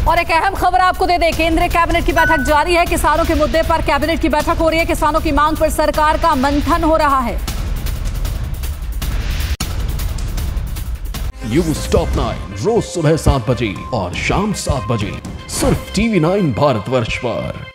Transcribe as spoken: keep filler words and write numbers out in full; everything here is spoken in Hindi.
और एक अहम खबर आपको दे दें, केंद्रीय कैबिनेट की बैठक जारी है। किसानों के मुद्दे पर कैबिनेट की बैठक हो रही है। किसानों की मांग पर सरकार का मंथन हो रहा है। न्यूज टॉप नाइन रोज सुबह सात बजे और शाम सात बजे सिर्फ टीवी नाइन भारतवर्ष पर।